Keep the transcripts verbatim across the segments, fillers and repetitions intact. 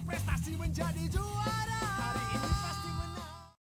berprestasi menjadi juara. Hari ini pasti menang.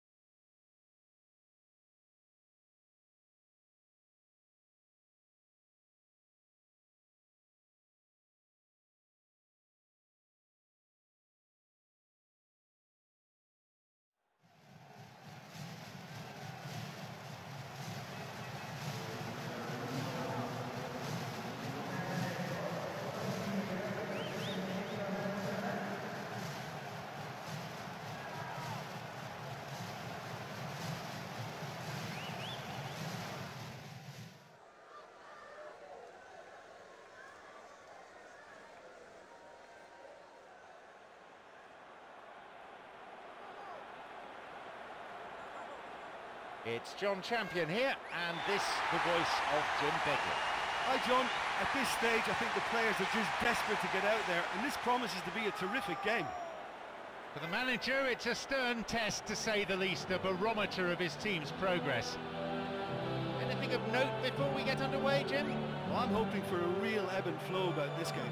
It's John Champion here, and this the voice of Jim Begley. Hi John, at this stage I think the players are just desperate to get out there, and this promises to be a terrific game. For the manager, it's a stern test to say the least, a barometer of his team's progress. Anything of note before we get underway, Jim? Well, I'm hoping for a real ebb and flow about this game.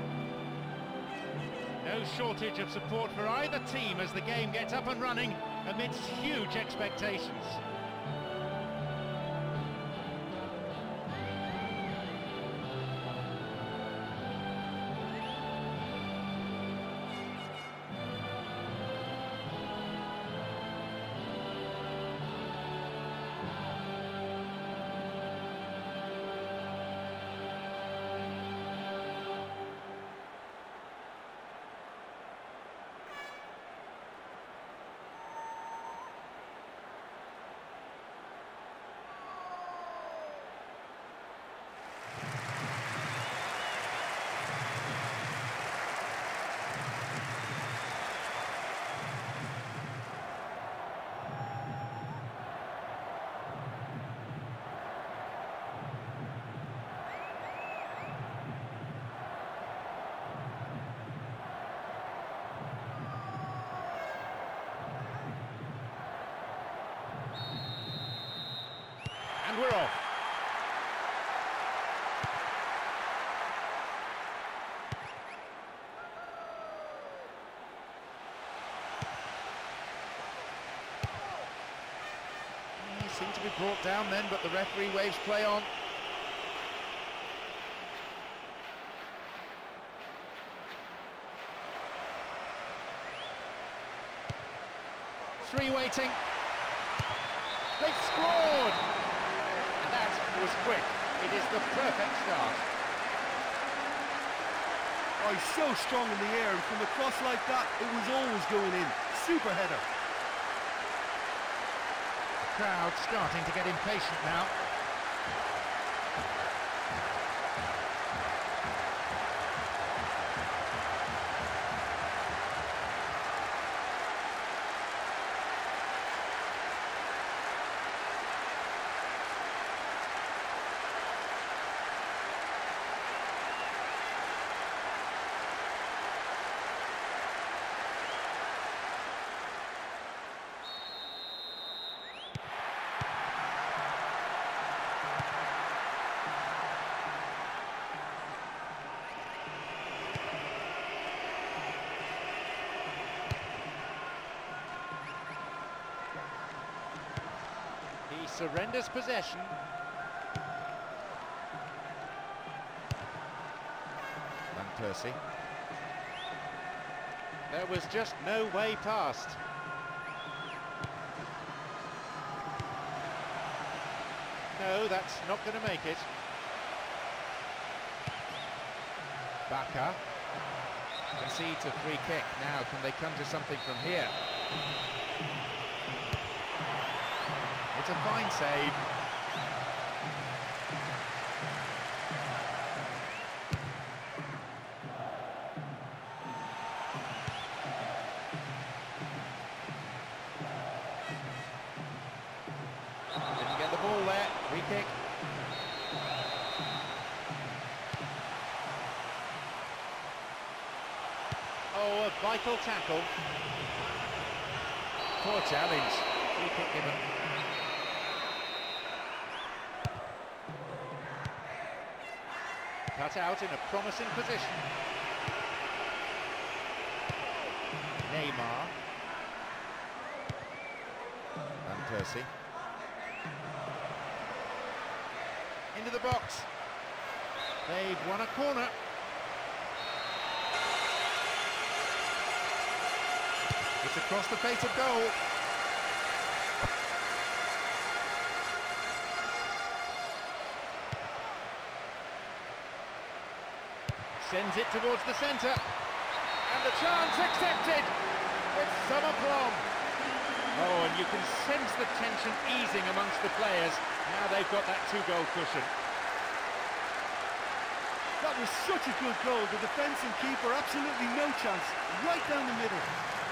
No shortage of support for either team as the game gets up and running amidst huge expectations. And we're off. He seemed to be brought down then, but the referee waves play on. Three waiting. They've scored! Was quick. It is the perfect start. Oh, he's so strong in the air, and from a cross like that, it was always going in. Super header. The crowd starting to get impatient now. He surrenders possession. Van Persie. There was just no way past. No, that's not going to make it. Baka concedes a free kick. Now, can they come to something from here? It's a fine save. Didn't get the ball there. Free kick. Oh, a vital tackle. Poor challenge. Free kick given. Cut out in a promising position. Neymar. Van Persie. Into the box. They've won a corner. It's across the face of goal. Sends it towards the centre. And the chance accepted with some aplomb. Oh, and you can sense the tension easing amongst the players. Now they've got that two-goal cushion. That was such a good goal. The defence and keeper, absolutely no chance. Right down the middle.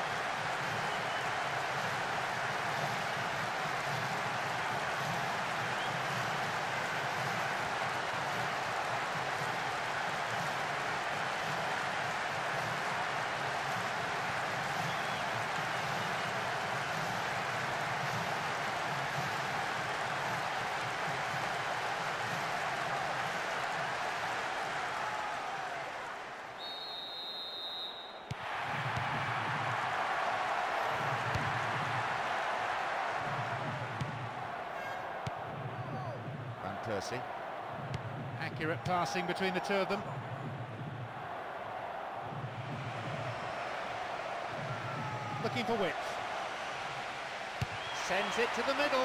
Persie. Accurate passing between the two of them. Looking for width. Sends it to the middle.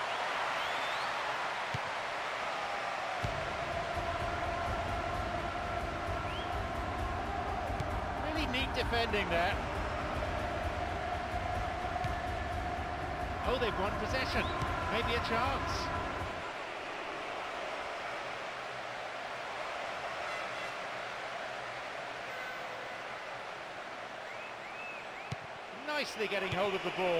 Really neat defending there. Oh, they've won possession. Maybe a chance. Nicely getting hold of the ball.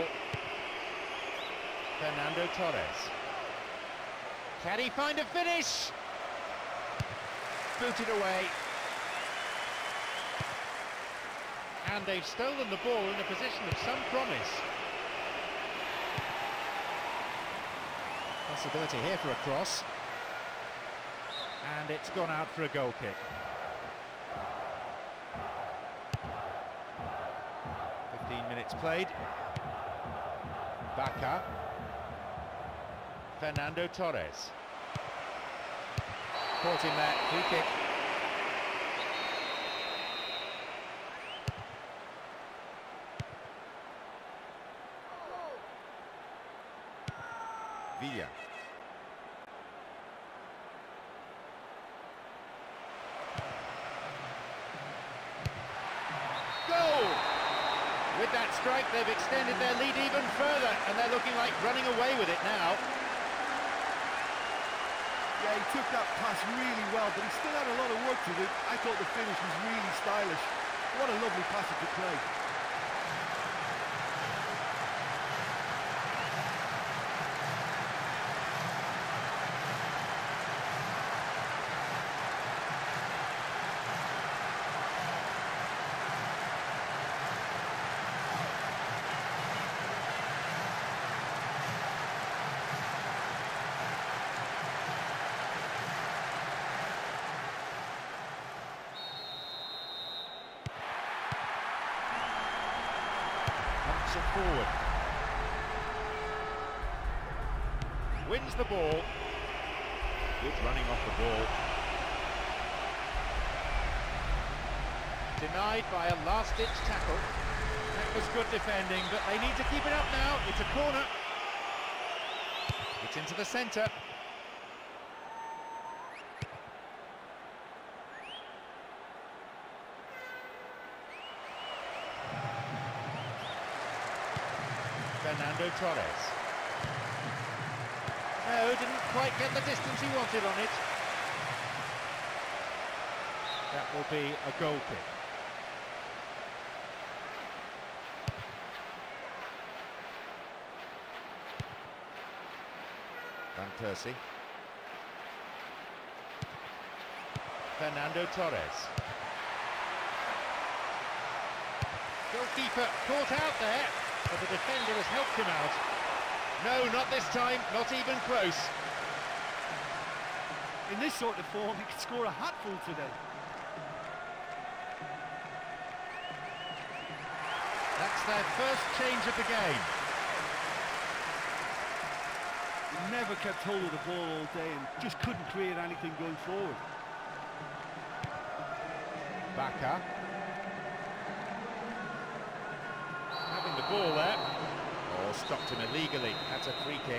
Fernando Torres. Can he find a finish? Booted away. And they've stolen the ball in a position of some promise. Possibility here for a cross. And it's gone out for a goal kick. fifteen minutes played. Bacca. Fernando Torres. Caught him there, free kick. Villa. Goal! With that strike, they've extended their lead even further, and they're looking like running away with it now. Yeah, he took that pass really well, but he still had a lot of work to do. I thought the finish was really stylish. What a lovely passage to play. Forward. Wins the ball. Good running off the ball. Denied by a last-ditch tackle. That was good defending, but they need to keep it up now. It's a corner. It's into the centre. Fernando Torres. No, didn't quite get the distance he wanted on it. That will be a goal kick. Van Persie. Fernando Torres. Goalkeeper caught out there, but the defender has helped him out. No, not this time, not even close. In this sort of form, he could score a hatful today. That's their first change of the game. He never kept hold of the ball all day and just couldn't create anything going forward. Baka. Having the ball there. Oh, stopped him illegally. That's a free kick.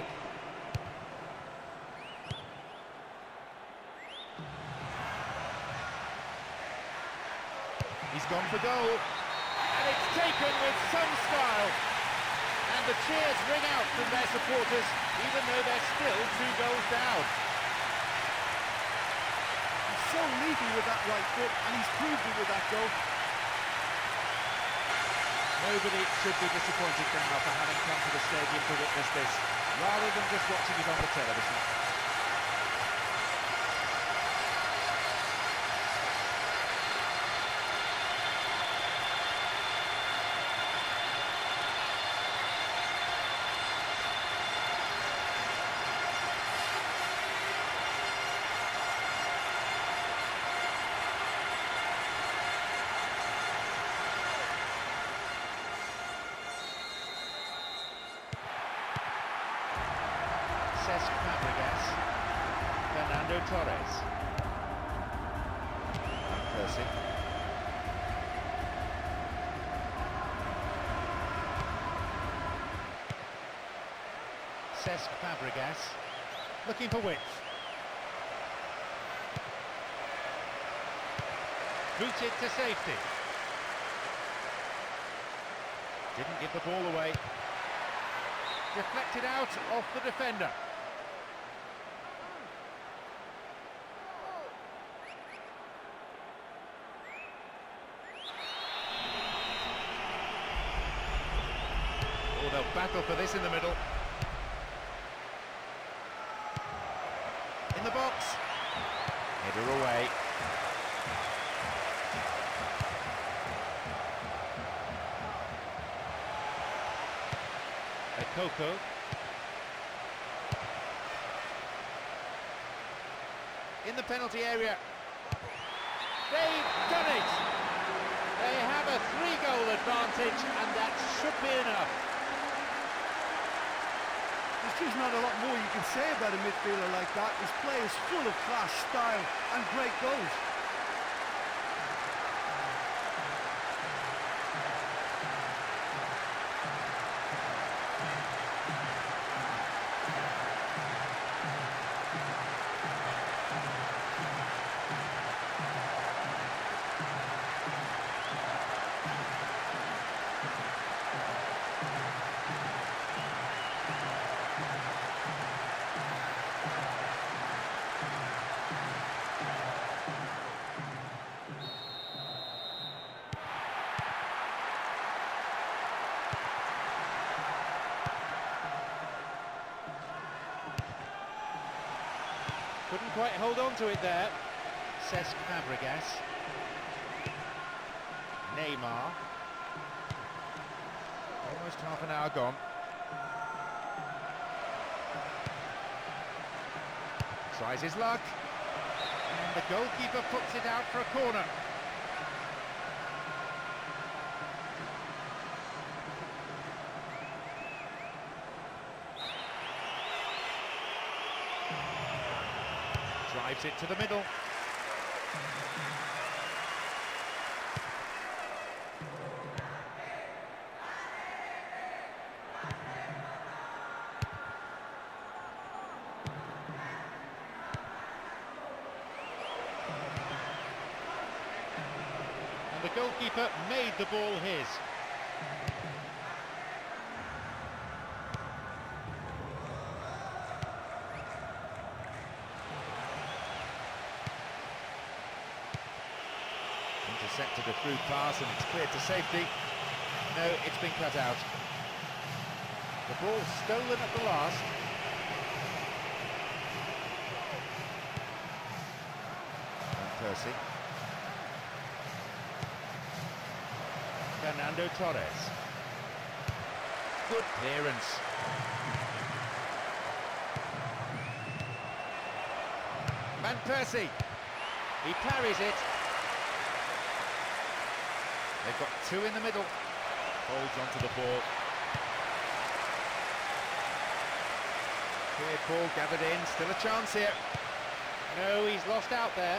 He's gone for goal. And it's taken with some style. And the cheers ring out from their supporters, even though they're still two goals down. He's so lethal with that right foot, and he's proved it with that goal. Nobody should be disappointed now for having come to the stadium to witness this, rather than just watching it on the television. Cesc Fabregas, Fernando Torres, Van Persie, Cesc Fabregas, looking for width, booted to safety, didn't give the ball away, deflected out off the defender. Oh, they'll battle for this in the middle. In the box. Header away. Ekoko. In the penalty area. They've done it! They have a three-goal advantage, and that should be enough. There's just not a lot more you can say about a midfielder like that. His play is full of class, style, and great goals. Couldn't quite hold on to it there. Cesc Fabregas. Neymar. Almost half an hour gone. Tries his luck. And the goalkeeper puts it out for a corner. Drives it to the middle. And the goalkeeper made the ball his. Intercepted a through pass and it's cleared to safety. No, it's been cut out. The ball stolen at the last. Van Persie. Fernando Torres. Good clearance. Van Persie. He parries it. They've got two in the middle. Oh, Holds onto the ball. Cleared ball gathered in, still a chance here. No, he's lost out there.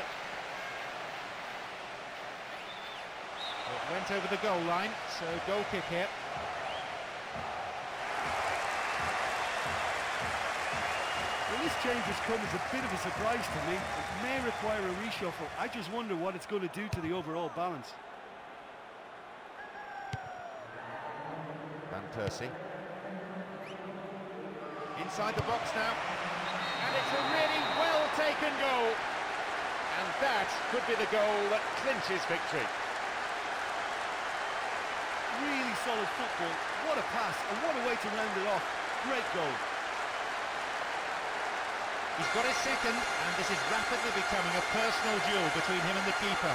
It went over the goal line, so goal kick here. Well, this change has come as a bit of a surprise to me. It may require a reshuffle. I just wonder what it's going to do to the overall balance. Van Persie. Inside the box now. And it's a really well-taken goal. And that could be the goal that clinches victory. Really solid football. What a pass, and what a way to round it off. Great goal. He's got his second, and this is rapidly becoming a personal duel between him and the keeper.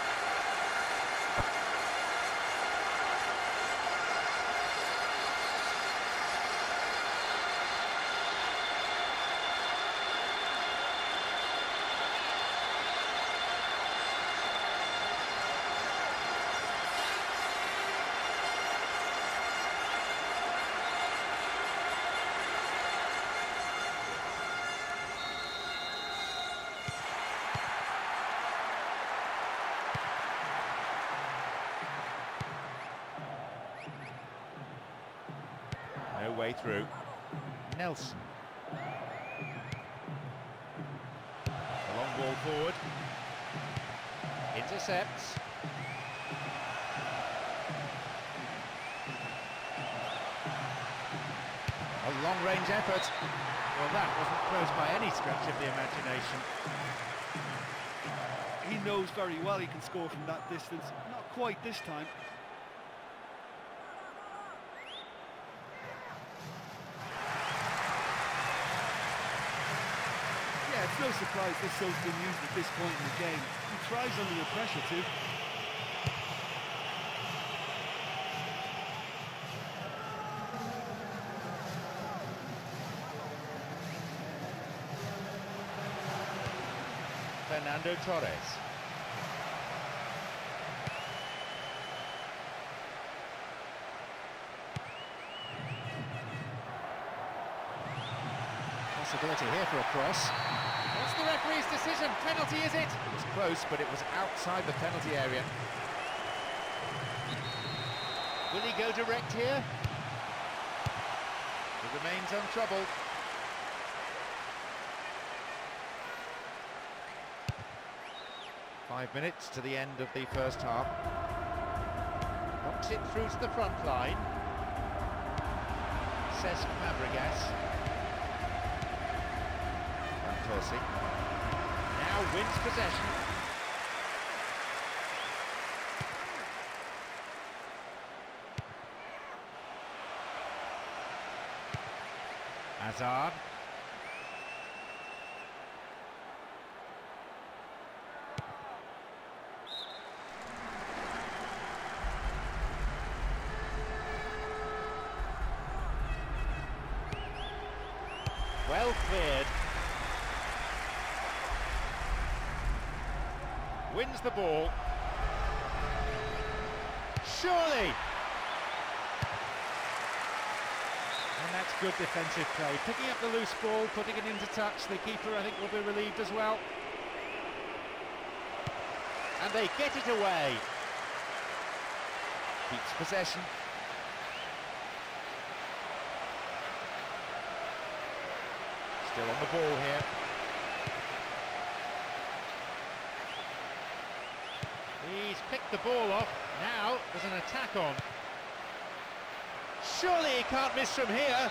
No way through. Nelson. A long ball forward. Intercepts. A long-range effort. Well, that wasn't close by any stretch of the imagination. He knows very well he can score from that distance. Not quite this time. Yeah, it's no surprise this show's been used at this point in the game. He tries under the pressure too. Fernando Torres. Possibility here for a cross. What's the referee's decision? Penalty, is it? It was close, but it was outside the penalty area. Will he go direct here? He remains untroubled. Five minutes to the end of the first half. Knocks it through to the front line. Cesc Fabregas. Van Persie. Now wins possession. Hazard. Well cleared. Wins the ball. Surely! And that's good defensive play. Picking up the loose ball, putting it into touch. The keeper, I think, will be relieved as well. And they get it away. Keeps possession. Still on the ball here. He's picked the ball off. Now there's an attack on. Surely he can't miss from here.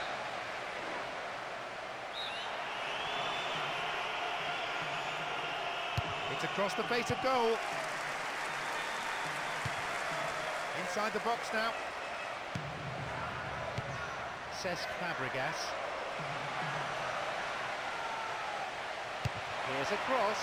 It's across the face of goal. Inside the box now. Cesc Fabregas. Here's a cross.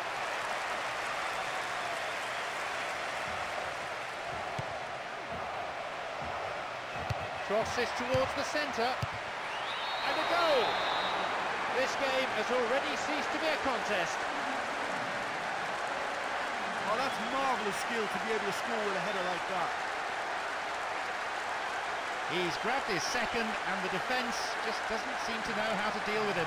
Crosses towards the centre. And a goal! This game has already ceased to be a contest. Oh, that's marvellous skill to be able to score with a header like that. He's grabbed his second, and the defence just doesn't seem to know how to deal with him.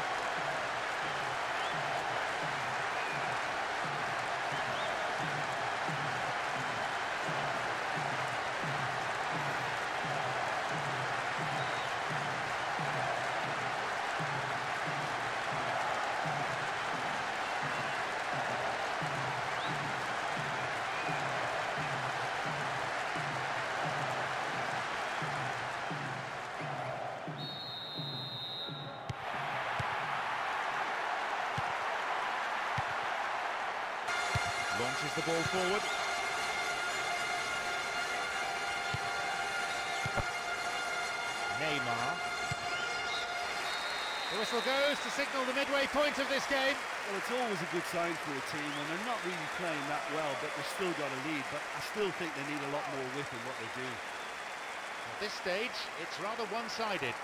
Launches the ball forward. Neymar. The whistle goes to signal the midway point of this game. Well, it's always a good sign for a team, and they're not really playing that well, but they've still got a lead. But I still think they need a lot more width in what they do. At this stage, it's rather one-sided.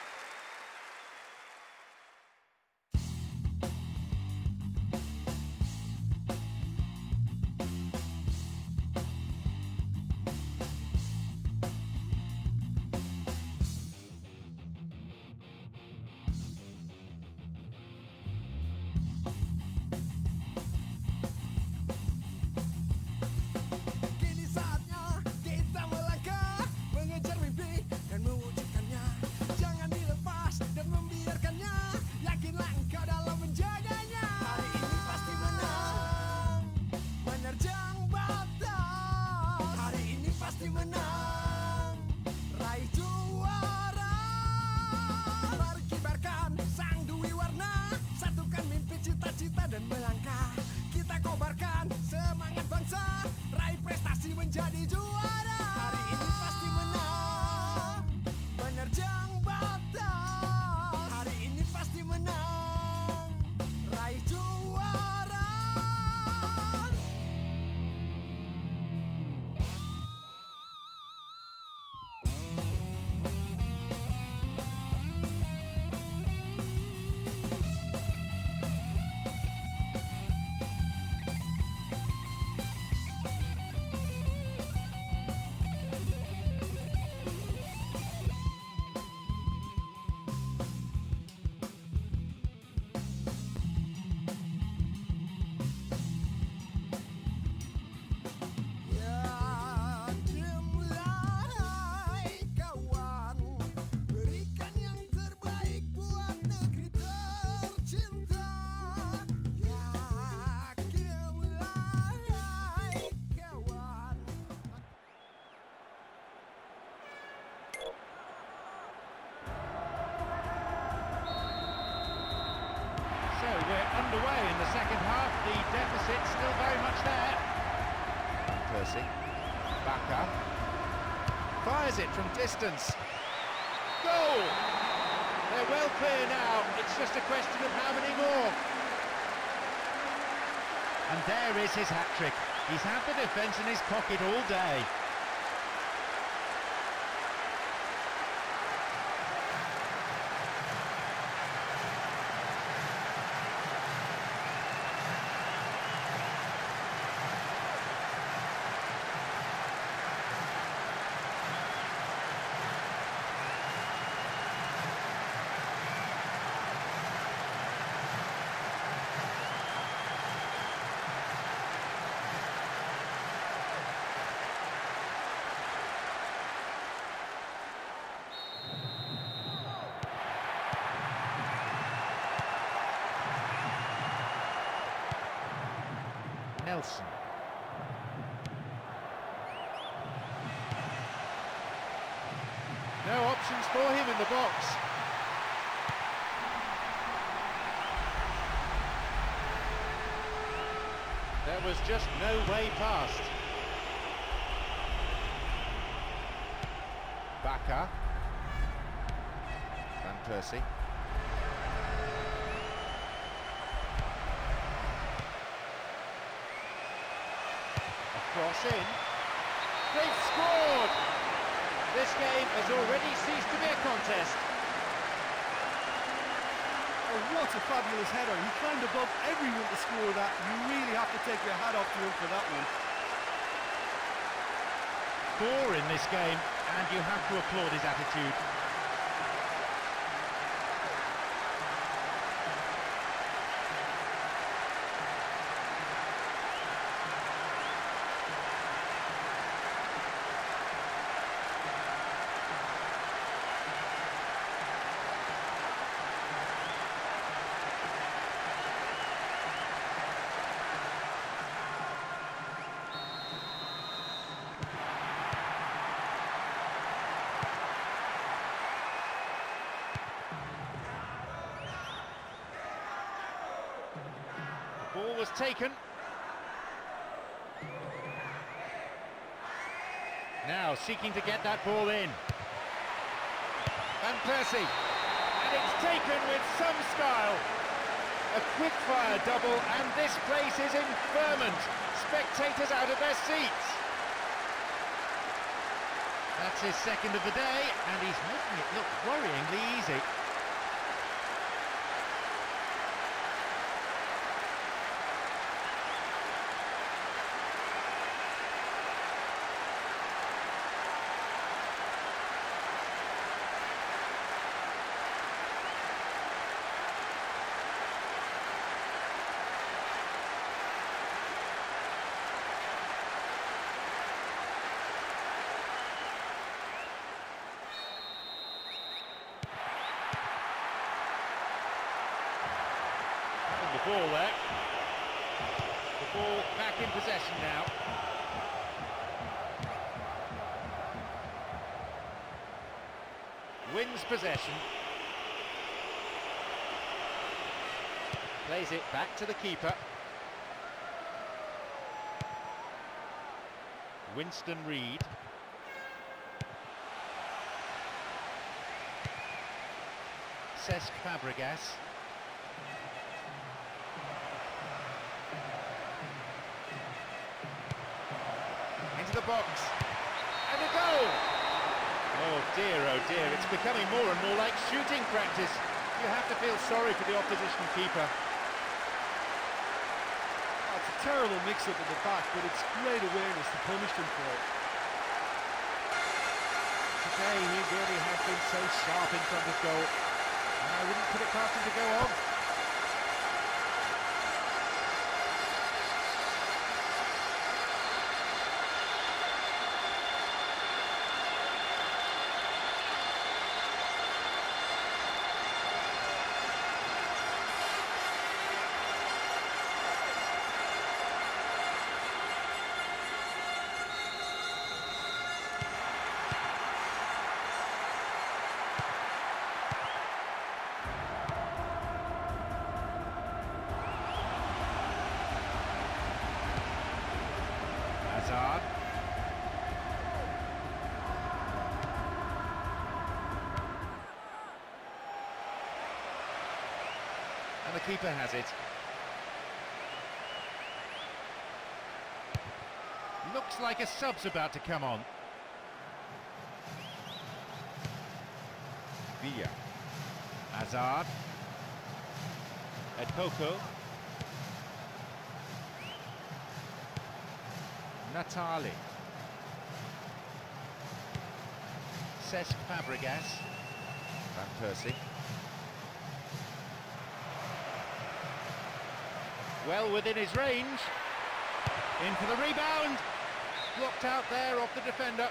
Dan melangkah, kita kobarkan semangat bangsa, raih prestasi menjadi juara. Hari ini pasti menang, menerjang batas. Hari ini pasti menang, raih juara. So we're underway in the second half, the deficit still very much there. Percy, Baka, fires it from distance. Goal! They're well clear now, it's just a question of how many more. And there is his hat-trick. He's had the defence in his pocket all day. Nelson. No options for him in the box. There was just no way past. Baka. Van Persie. Cross in. They've scored! This game has already ceased to be a contest. Oh, what a fabulous header. He climbed above everyone to score that. You really have to take your hat off to him for that one. Four in this game, and you have to applaud his attitude. Ball was taken. Now seeking to get that ball in. Van Persie. And it's taken with some style. A quick-fire double, and this place is in ferment. Spectators out of their seats. That's his second of the day, and he's making it look worryingly easy. The ball there. The ball back in possession now. Wins possession. Plays it back to the keeper. Winston Reid. Cesc Fabregas. Into the box, and a goal! Oh dear, oh dear, it's becoming more and more like shooting practice. You have to feel sorry for the opposition keeper. Oh, it's a terrible mix-up at the back, but it's great awareness to punish them for it. Today he really has been so sharp in front of goal. I wouldn't put it past him to go on. Hazard. And the keeper has it. Looks like a sub's about to come on. Villa. Hazard. Edkoko. Natali. Cesc Fabregas. Van Persie. Well within his range. In for the rebound. Blocked out there off the defender.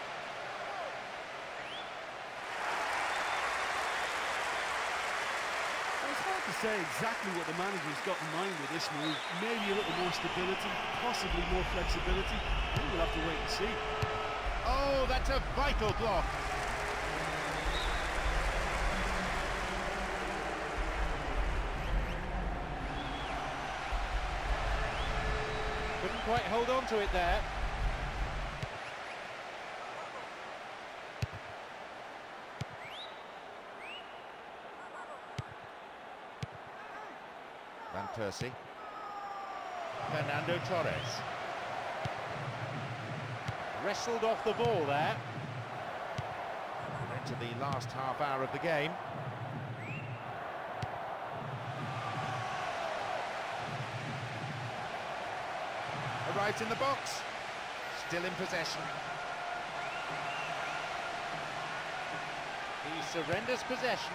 It's hard to say exactly what the manager's got in mind with this move. Maybe a little more stability, possibly more flexibility. I think we'll have to wait and see. Oh, that's a vital block. Couldn't quite hold on to it there. Van Persie. Fernando Torres. Wrestled off the ball there. Into the last half hour of the game. Arrives in the box. Still in possession. He surrenders possession.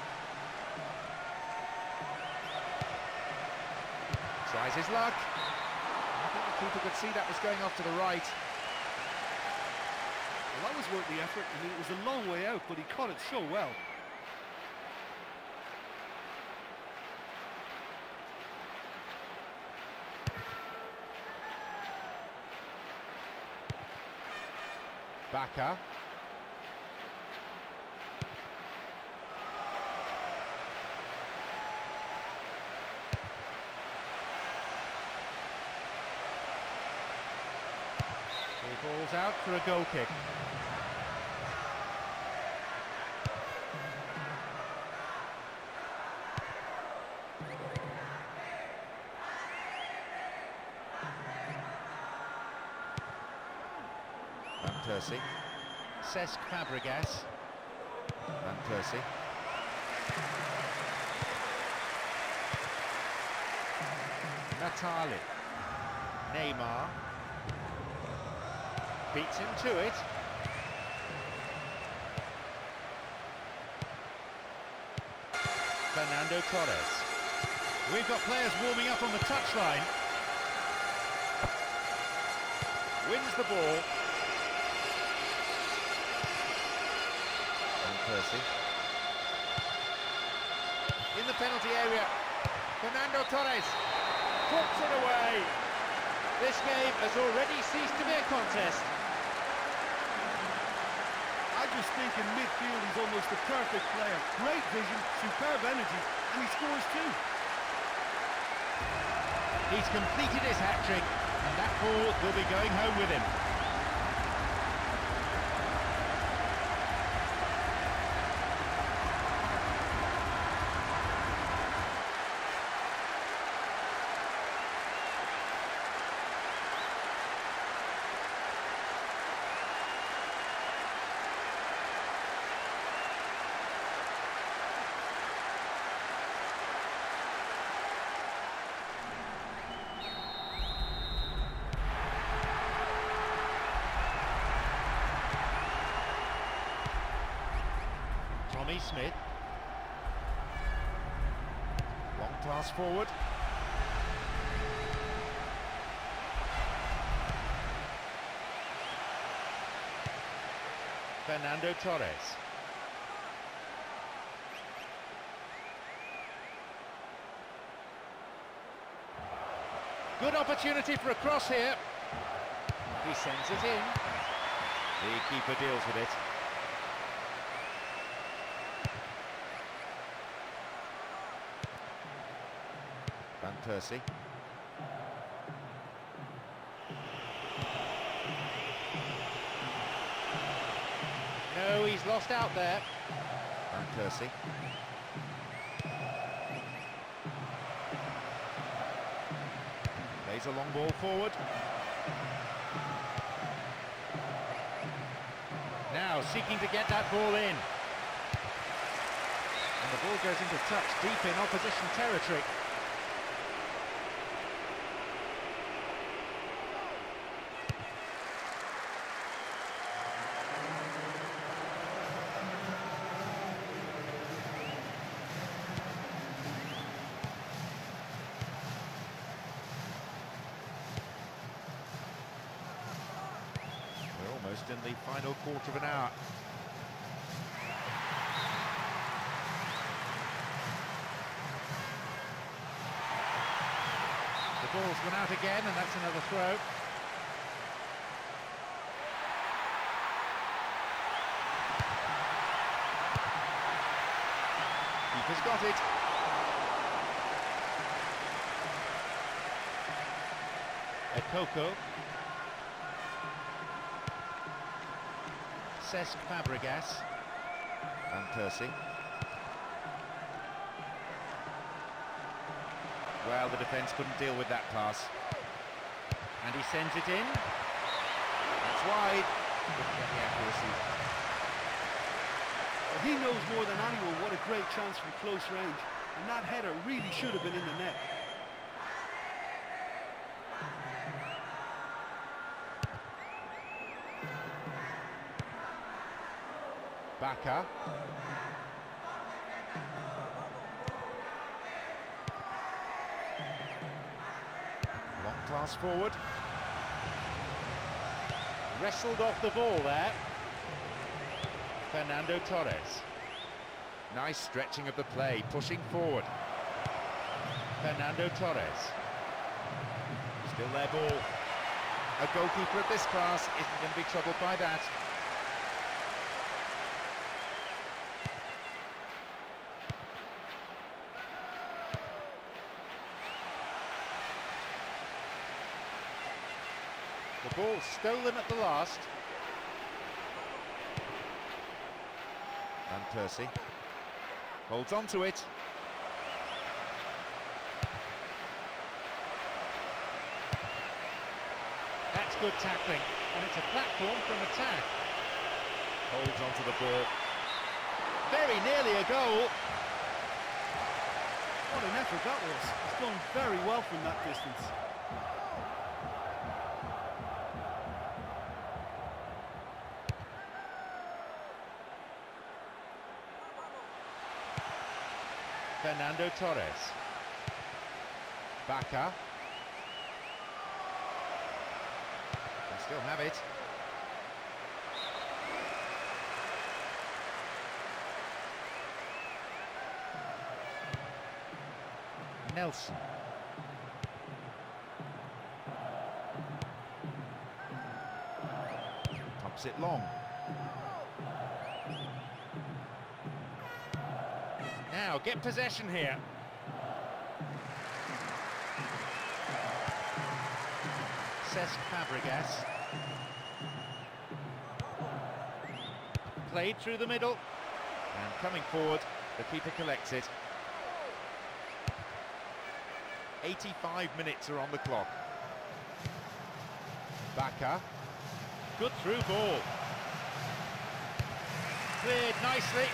Tries his luck. I think the keeper could see that was going off to the right. Well, that was worth the effort. I mean, it was a long way out, but he caught it so well. Baka. He balls out for a goal kick. Van Persie. Cesc Fabregas. Van Persie. Natali. Neymar. Beats him to it. Fernando Torres. We've got players warming up on the touchline. Wins the ball. Van Persie. In the penalty area. Fernando Torres puts it away. This game has already ceased to be a contest. I just think in midfield he's almost the perfect player. Great vision, superb energy, and he scores too. He's completed his hat-trick, and that ball will be going home with him. Tommy Smith. Long pass forward. Fernando Torres. Good opportunity for a cross here. He sends it in. The keeper deals with it. Van Persie. No, he's lost out there. Van Persie. Plays a long ball forward. Now seeking to get that ball in. And the ball goes into touch deep in opposition territory. Almost in the final quarter of an hour. The ball's gone out again, and that's another throw. Keeper's got it. Ekoko. Cesc Fabregas. Van Persie. Well, the defence couldn't deal with that pass. And he sends it in. That's wide. Couldn't get the accuracy. Well, he knows more than anyone what a great chance from close range. And that header really should have been in the net. Bacca. Long pass forward. Wrestled off the ball there. Fernando Torres. Nice stretching of the play, pushing forward. Fernando Torres. Still their ball. A goalkeeper of this class isn't going to be troubled by that. The ball stolen at the last. Van Persie holds on to it. That's good tackling, and it's a platform from attack. Holds onto the ball. Very nearly a goal. What an effort that was. He's done very well from that distance. Fernando Torres. Bacca. Can still have it. Nelson. Pops it long. Now, get possession here. Cesc Fabregas. Played through the middle. And coming forward, the keeper collects it. eighty-five minutes are on the clock. Bacca. Good through ball. Cleared nicely.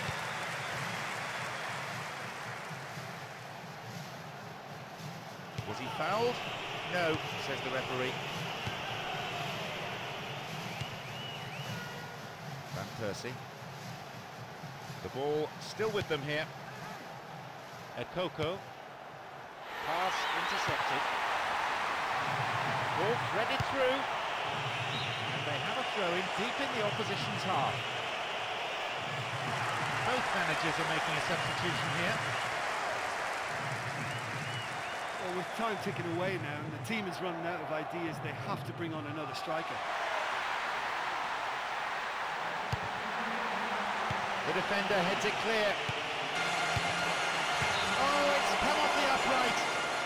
Was he fouled? No, says the referee. Van Persie. The ball still with them here. Ekoko. Pass intercepted. Ball threaded through. And they have a throw-in deep in the opposition's half. Both managers are making a substitution here. Well, with time ticking away now and the team is running out of ideas, they have to bring on another striker. The defender heads it clear. Oh, it's come off the upright.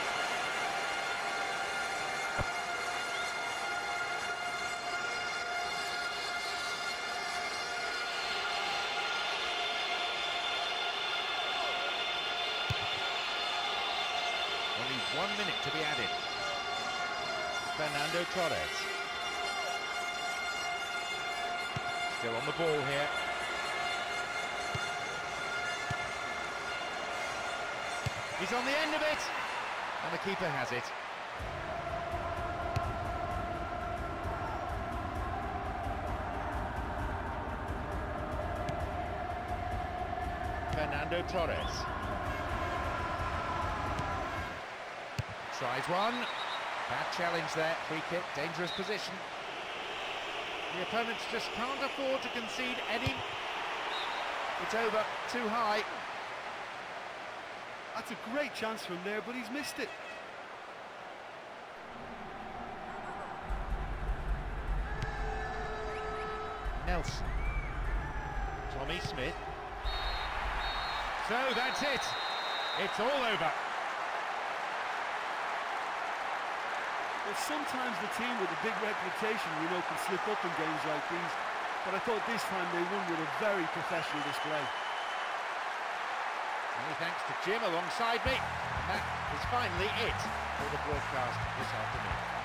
Only one minute to be added. Fernando Torres. Still on the ball here. He's on the end of it, and the keeper has it. Fernando Torres. Tries one. Bad challenge there, free kick, dangerous position. The opponents just can't afford to concede any. It's over, too high. That's a great chance from there, but he's missed it. Nelson. Tommy Smith. So that's it. It's all over. Well, sometimes the team with a big reputation, you know, can slip up in games like these, but I thought this time they won with a very professional display. Many thanks to Jim alongside me, and that is finally it for the broadcast this afternoon.